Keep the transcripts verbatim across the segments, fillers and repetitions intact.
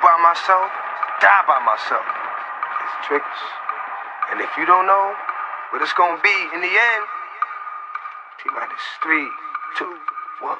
by myself, die by myself. It's tricks. And if you don't know what it's gonna be in the end, T-minus three, two, one.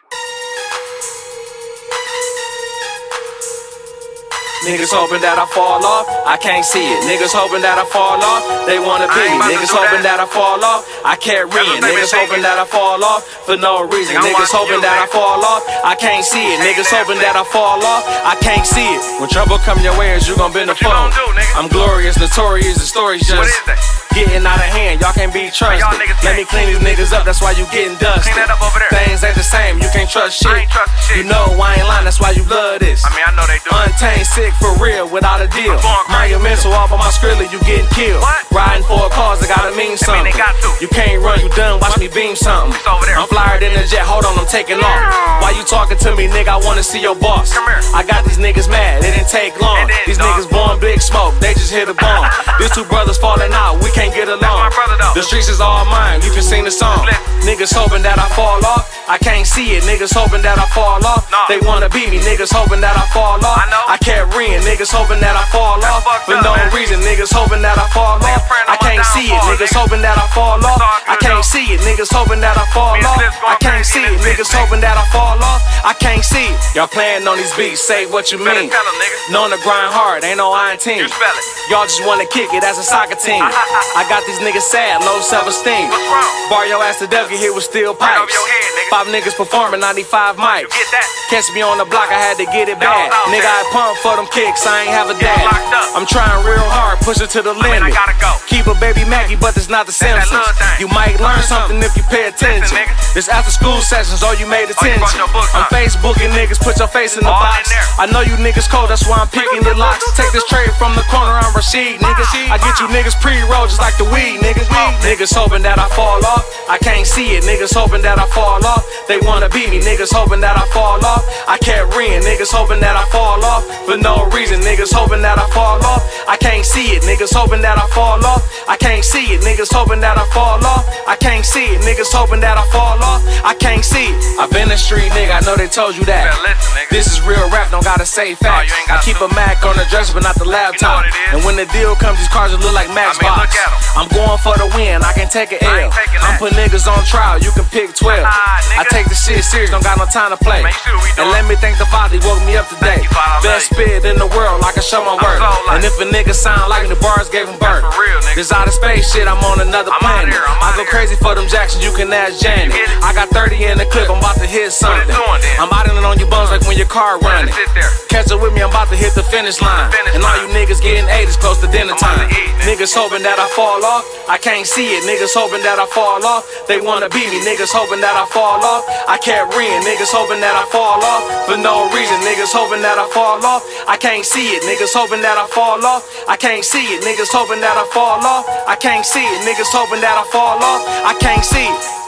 Niggas hoping that I fall off, I can't see it. Niggas hoping that I fall off, they wanna be me. Niggas hoping that I fall off, I can't read. Niggas hoping that I fall off for no reason. Niggas hoping that I fall off, I can't see it. Niggas hoping that I fall off, I can't see it. When trouble come your way, is you gon' bend the phone. I'm glorious, notorious, the story's just getting out of hand, y'all can't be trusted. Let me clean these niggas up, that's why you getting dusted. Things ain't the same, you can't trust shit. You know I ain't lying, that's why you love this. I mean, I know they do. Untamed, sick for real, without a deal. Mind your mental off of my Skrilla, you getting killed. Riding for a cause, it gotta mean something. You can't run, you done, watch me beam something. I'm flyer than a jet, hold on, I'm taking off. Why you talking to me, nigga? I wanna see your boss. I got these niggas mad, it didn't take long. These niggas born big smoke, they just hit a bomb. These two brothers falling out, we can't get along. The streets is all mine, you can sing the song. Niggas hoping that I fall off, I can't see it. Niggas hoping that I fall off, they wanna beat me. Niggas hoping that I fall off, I can't read. Niggas hoping that I fall off for no reason. Niggas hoping that I fall off, I can't see it. Niggas hoping that I fall off, I can't see it. Niggas hoping that I fall off, I can't see it. Niggas hoping that I fall off, I can't see it. Y'all playing on these beats, say what you mean. Known to grind hard, ain't no iron team. Y'all just wanna kick it as a soccer team. I got these niggas sad, low self-esteem. Bar your ass to death, get hit with steel pipes. Five niggas performing, ninety-five mics. Catch me on the block, I had to get it bad. Nigga, I pump for them kicks, I ain't have a dad. I'm trying real hard, push it to the limit. Keep a baby Maggie, but it's not the Simpsons. You might learn something if you pay attention. This after school sessions, all you made attention. I'm Facebooking niggas, put your face in the box. I know you niggas cold, that's why I'm picking your locks. Take this trade from the corner, I'm Rashid, nigga. I get you niggas pre-roll just like the weed, nigga. Niggas hoping that I fall off, I can't see it. Niggas hoping that I fall off, they wanna beat me. Niggas hoping that I fall off, I can't read. Niggas hoping that I fall off for no reason. Niggas hoping that I fall off, I can't see it. Niggas hoping that I fall off, I can't see it. Niggas hoping that I fall off, I can't see it. Niggas hoping that I fall off, I can't see it. I've been a street nigga, I know they told you that. This is real rap, don't gotta say facts. I keep a Mac on the dresser, but not the laptop. And when the deal comes, these cars will look like Max box. I'm going for the win, I can take an L. I'm putting niggas on trial, you can pick twelve. I take the shit serious, don't got no time to play. And let me thank the Father, he woke me up today. Best spit in the world, I can show my work. And if a nigga sound like the bars gave him birth. This outer space shit, I'm on another planet. I go crazy for them Jacksons, you can ask Janet. I got thirty in the clip, I'm about to hit something. I'm biting it on your buns like when your car running. Catch up with me, I'm about to hit the finish line. And all you niggas getting eight is close to dinner time. Niggas hoping that I fall off, I can't see it. Niggas hoping that I fall off, they wanna beat me. Niggas hoping that I fall off, I can't read. Niggas hoping that I fall off for no reason. Niggas hoping that I fall off, I can't see it. Niggas hoping that I fall off, I can't see it. Niggas hoping that I fall off, I can't see it. Niggas hoping that I fall off, I can't see it.